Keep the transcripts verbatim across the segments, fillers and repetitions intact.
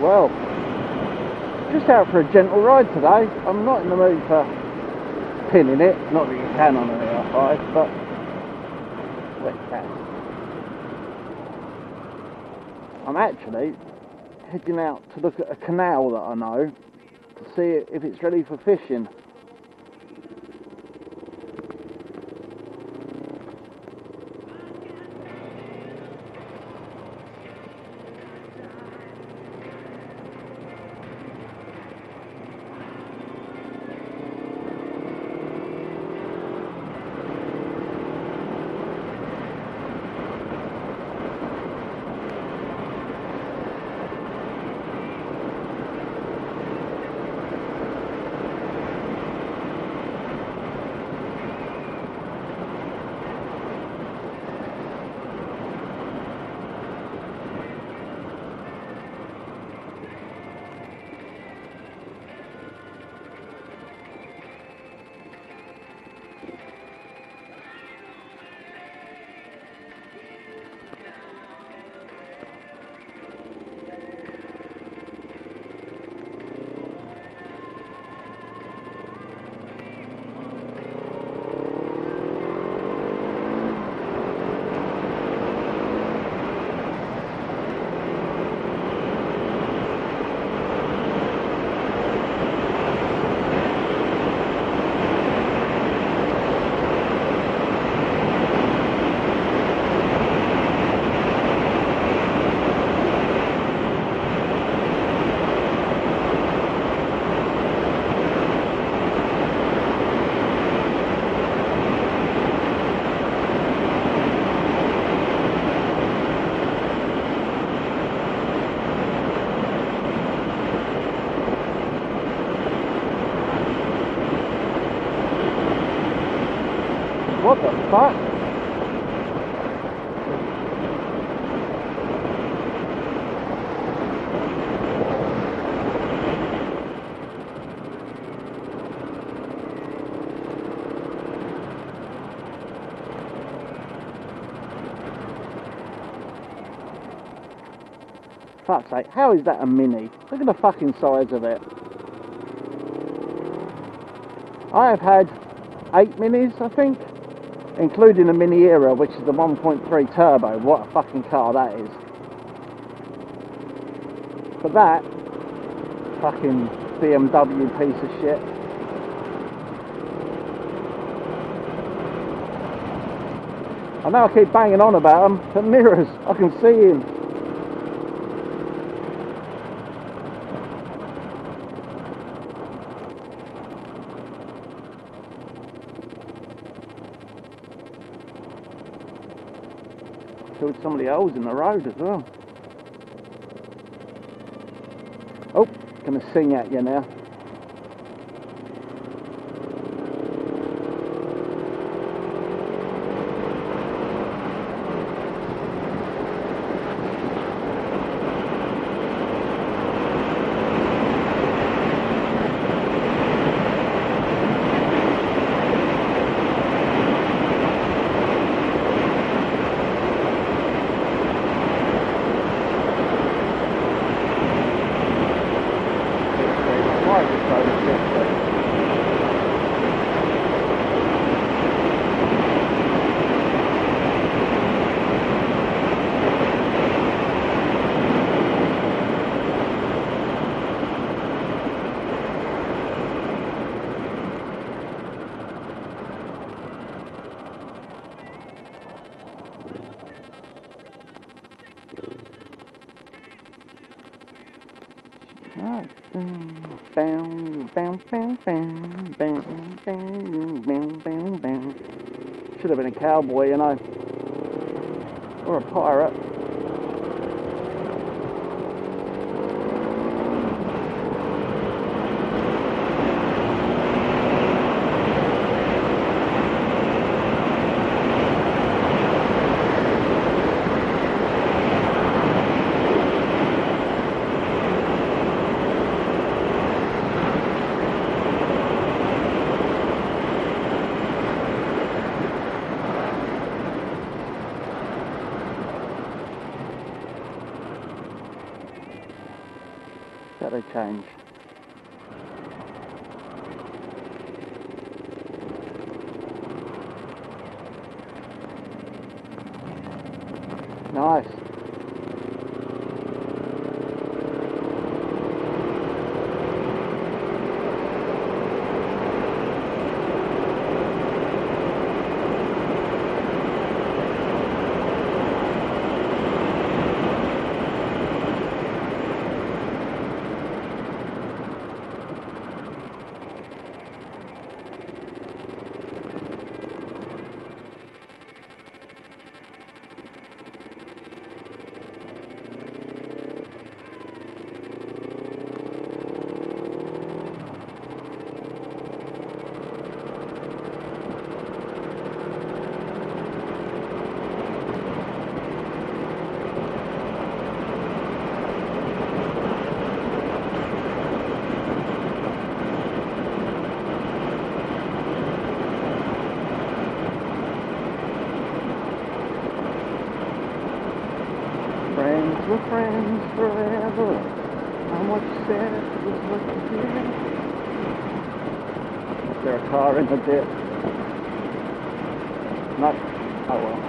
Well, just out for a gentle ride today. I'm not in the mood for pinning it, not that you can on an E R five, but well, you can. I'm actually heading out to look at a canal that I know to see if it's ready for fishing. What the fuck? Fuck's sake, how is that a mini? Look at the fucking size of it. I have had eight minis, I think, including the Mini Era, which is the one point three turbo. What a fucking car that is. But that fucking B M W piece of shit. I know I keep banging on about them, but mirrors, I can see him. Filled some of the holes in the road as well. Oh, gonna sing at you now. Should have been a cowboy, you know, or a pirate. that they change. Nice. Friends were friends forever, and what you said was what you did. Is there a car in the dip? No. Oh well.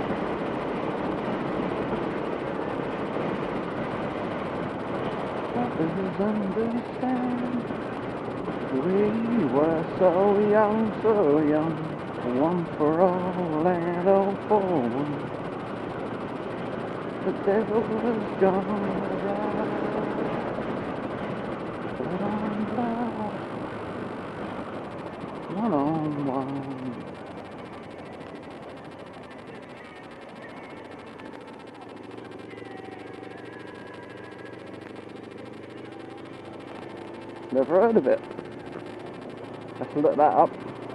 Others understand. We were so young, so young. One for all and all for one. The devil was gone around, but I'm lost, one on one. Never heard of it. Have to look that up.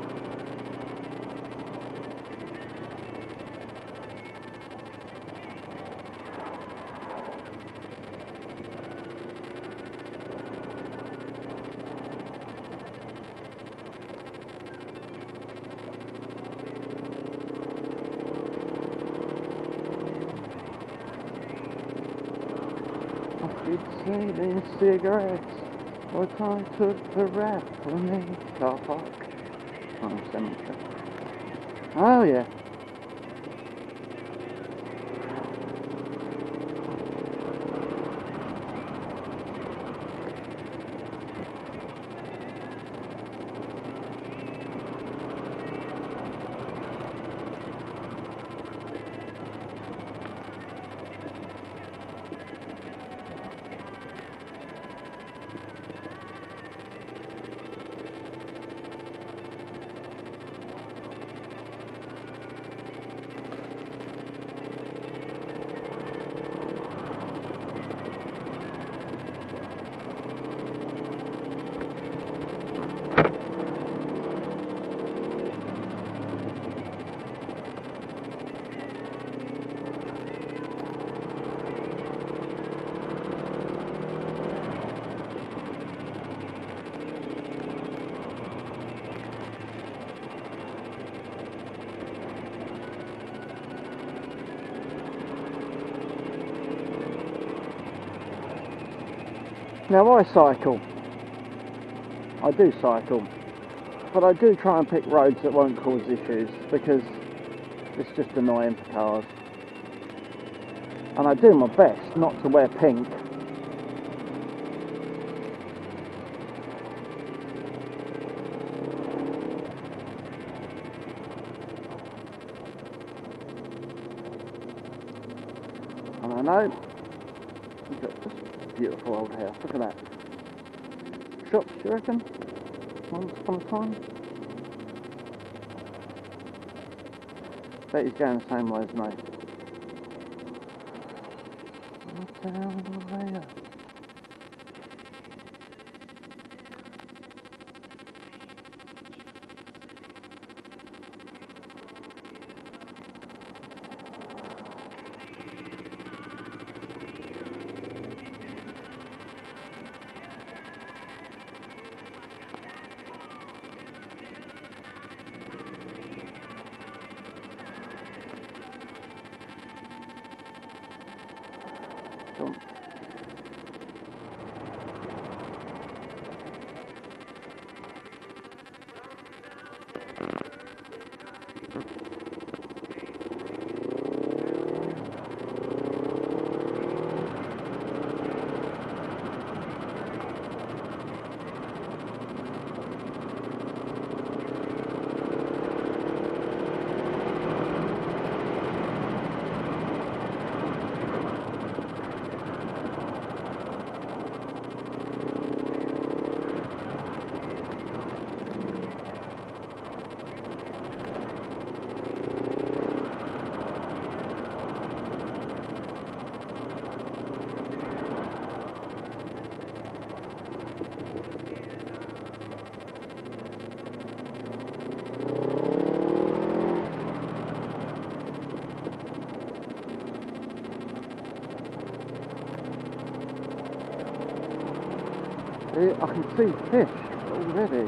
You'd say these cigarettes, what I took the rap for me. Car park. Oh, cemetery. Oh yeah. Now I cycle, I do cycle, but I do try and pick roads that won't cause issues because it's just annoying for cars. And I do my best not to wear pink. And I know, you've got this beautiful old house, look at that. Shops, do you reckon? Once upon a time? Bet he's going the same way as me. What's down there? it, I can see fish already.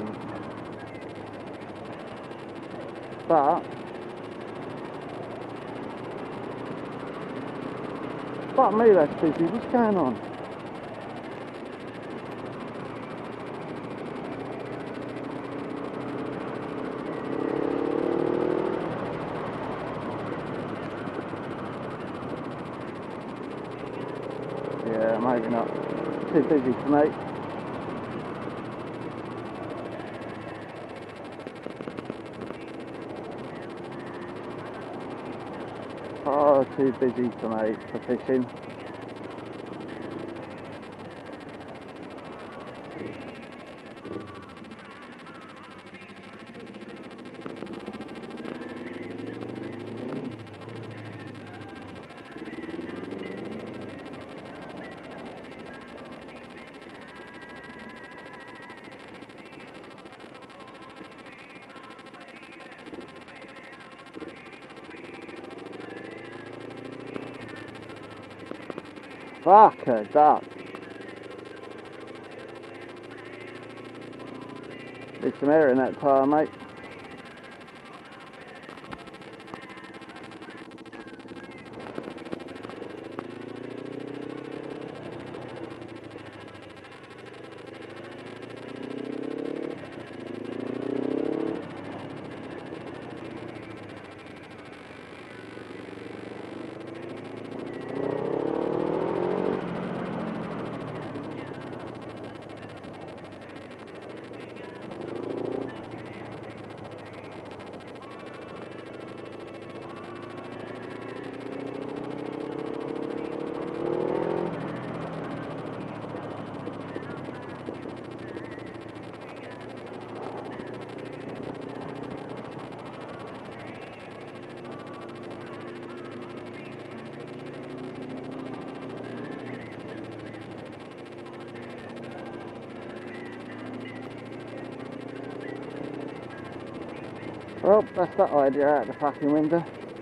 But fuck me, that's busy. What's going on? Yeah, maybe not. Too busy for me. Oh, too busy for me for fishing. Fuck a duck. There's some air in that tyre, mate. Well, that's that idea out the fucking window.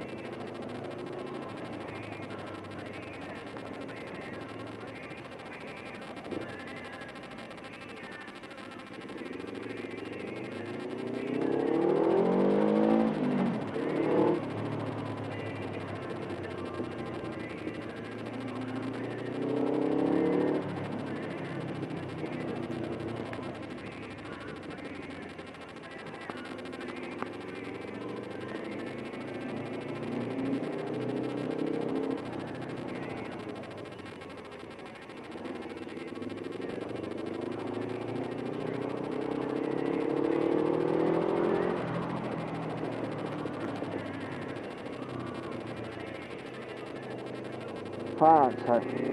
Fuck's sake.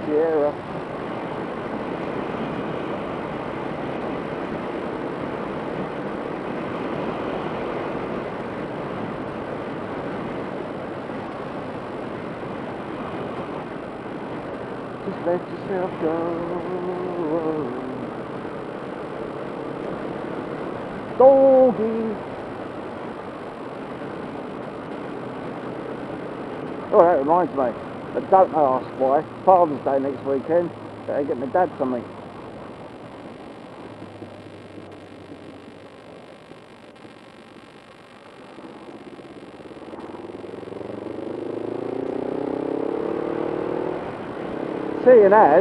Sierra. Just let yourself go. Doggy. Oh, that reminds me. But don't ask why. Father's Day next weekend. Better get my dad something. Seeing as,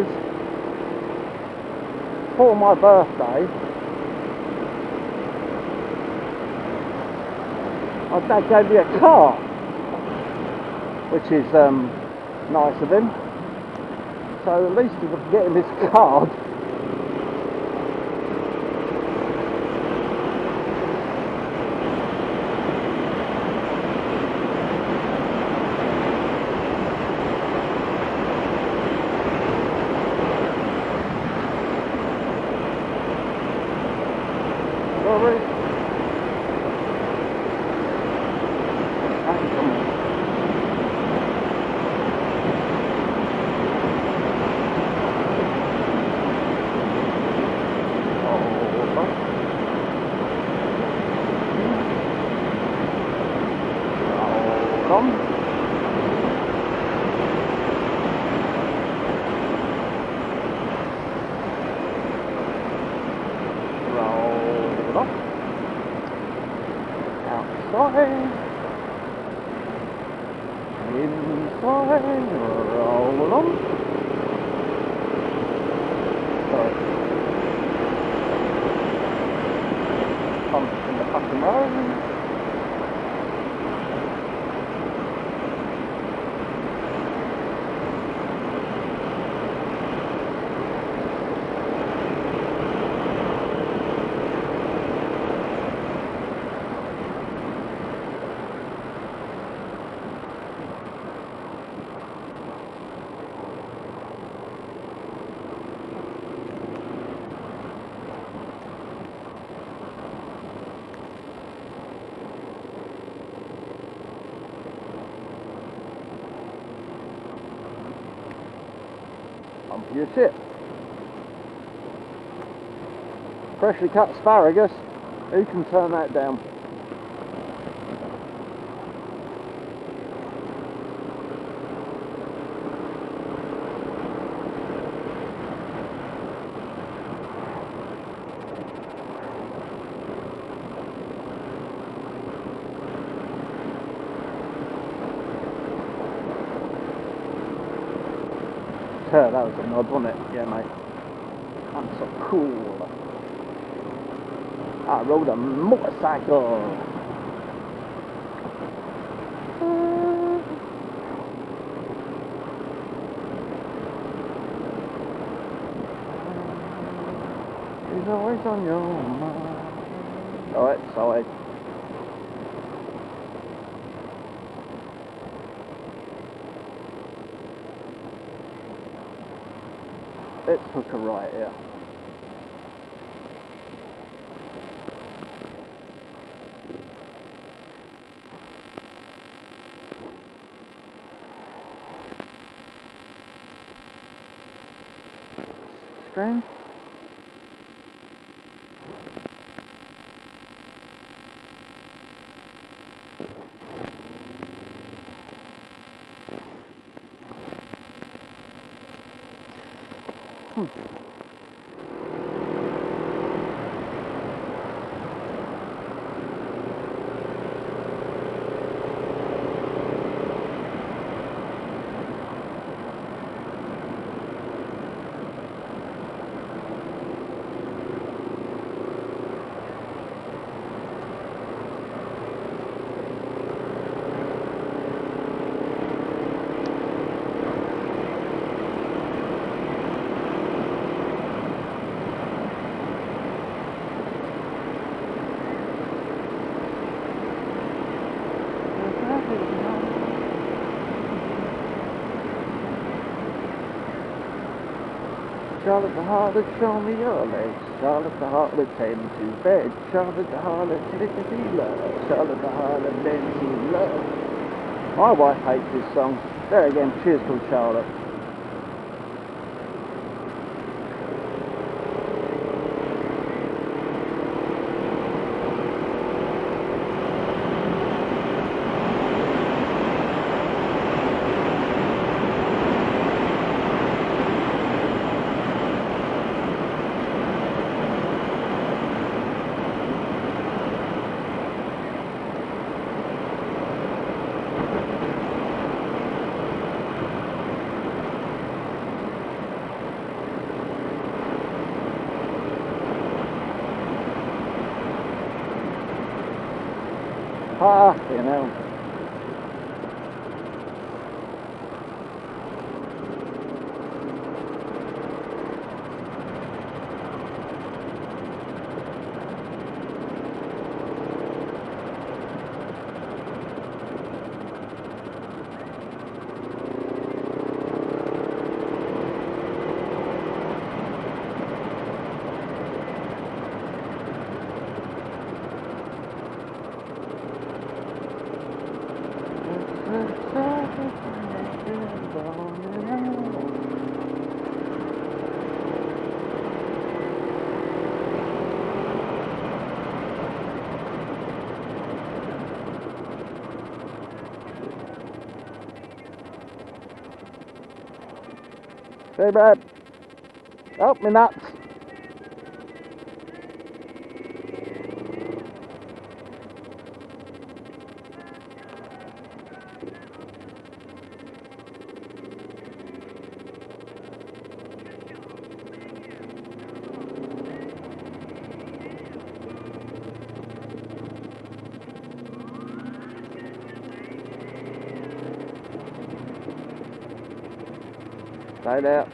for my birthday, my dad gave me a car, which is um, nice of him. So at least if I can get him his card. Sorry. Come. Roll up. Outside. Inside. Roll on. Sorry. Pump in the fucking road. On for your tip. Freshly cut asparagus. Who can turn that down? That was a nod, wasn't it? Yeah, mate. I'm so cool. I rode a motorcycle. He's always on your mind. Alright, sorry. Let's hook a right here. Strange. Hmm. Charlotte the harlot, show me your legs. Charlotte the harlot, tend to bed. Charlotte the harlot, lickety love. Charlotte the harlot, lend to love. My wife hates this song. There again, she is called Charlotte. Ah, you know. Hey, Brad. Help me nuts. Stay there.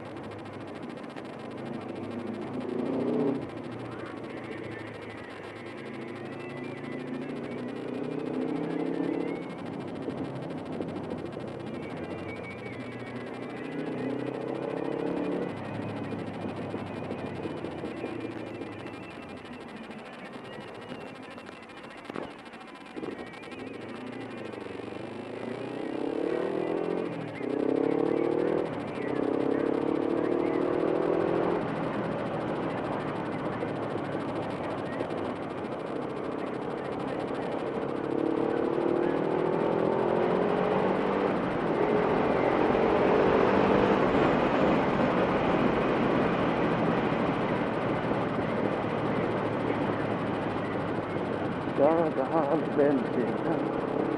Charlotte the harlot, lend to love.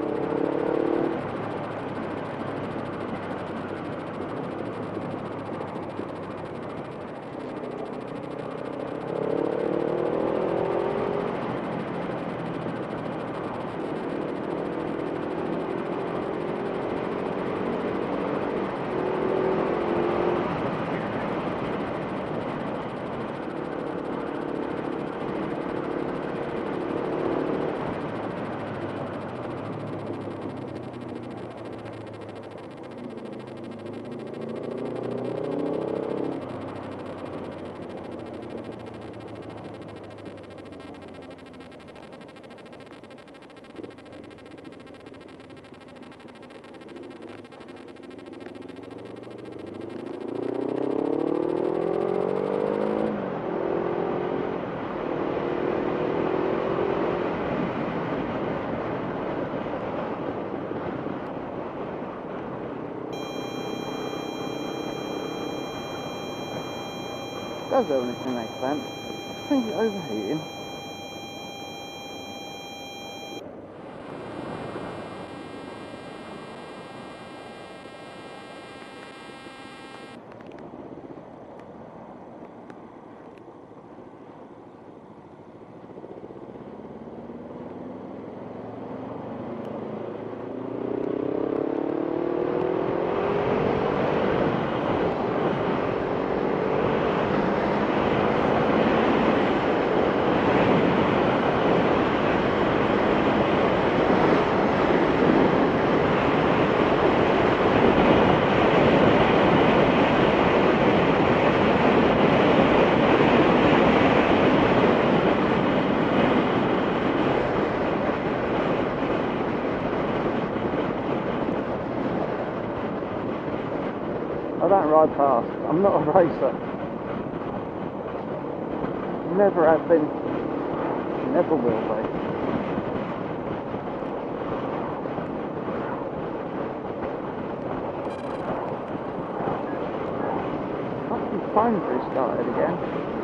Does everything make sense? I think it's overheating. I don't ride fast. I'm not a racer. Never have been. Never will be. Fucking phone's restarted again.